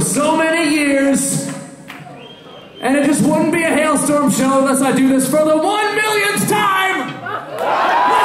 so many years. And it just wouldn't be a Halestorm show unless I do this for the 1 millionth time!